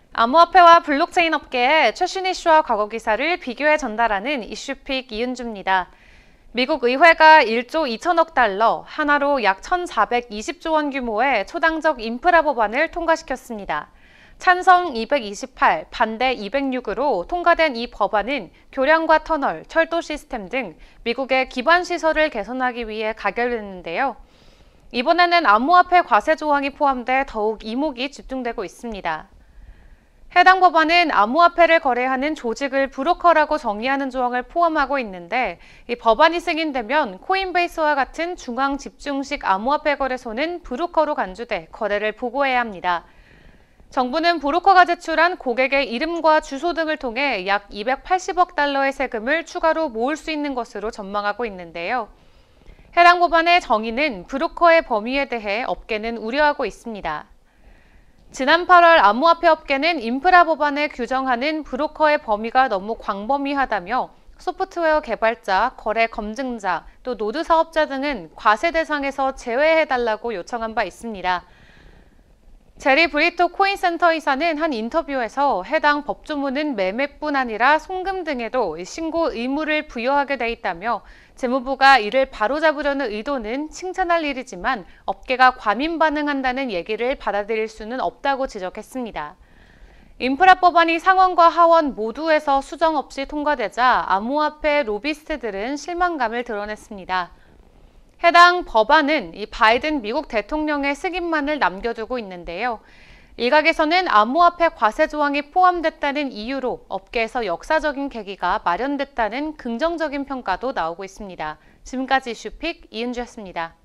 암호화폐와 블록체인 업계의 최신 이슈와 과거 기사를 비교해 전달하는 이슈픽 이은주입니다. 미국 의회가 1조 2천억 달러, 하나로 약 1,420조 원 규모의 초당적 인프라 법안을 통과시켰습니다. 찬성 228, 반대 206으로 통과된 이 법안은 교량과 터널, 철도 시스템 등 미국의 기반 시설을 개선하기 위해 가결됐는데요. 이번에는 암호화폐 과세 조항이 포함돼 더욱 이목이 집중되고 있습니다. 해당 법안은 암호화폐를 거래하는 조직을 브로커라고 정의하는 조항을 포함하고 있는데, 이 법안이 승인되면 코인베이스와 같은 중앙 집중식 암호화폐 거래소는 브로커로 간주돼 거래를 보고해야 합니다. 정부는 브로커가 제출한 고객의 이름과 주소 등을 통해 약 280억 달러의 세금을 추가로 모을 수 있는 것으로 전망하고 있는데요. 해당 법안의 정의는 브로커의 범위에 대해 업계는 우려하고 있습니다. 지난 8월 암호화폐 업계는 인프라 법안에 규정하는 브로커의 범위가 너무 광범위하다며 소프트웨어 개발자, 거래 검증자, 또 노드 사업자 등은 과세 대상에서 제외해달라고 요청한 바 있습니다. 제리 브리토 코인센터 이사는 한 인터뷰에서 해당 법조문은 매매뿐 아니라 송금 등에도 신고 의무를 부여하게 돼 있다며 재무부가 이를 바로잡으려는 의도는 칭찬할 일이지만 업계가 과민 반응한다는 얘기를 받아들일 수는 없다고 지적했습니다. 인프라 법안이 상원과 하원 모두에서 수정 없이 통과되자 암호화폐 로비스트들은 실망감을 드러냈습니다. 해당 법안은 이 바이든 미국 대통령의 승인만을 남겨두고 있는데요. 일각에서는 암호화폐 과세 조항이 포함됐다는 이유로 업계에서 역사적인 계기가 마련됐다는 긍정적인 평가도 나오고 있습니다. 지금까지 이슈픽 이은주였습니다.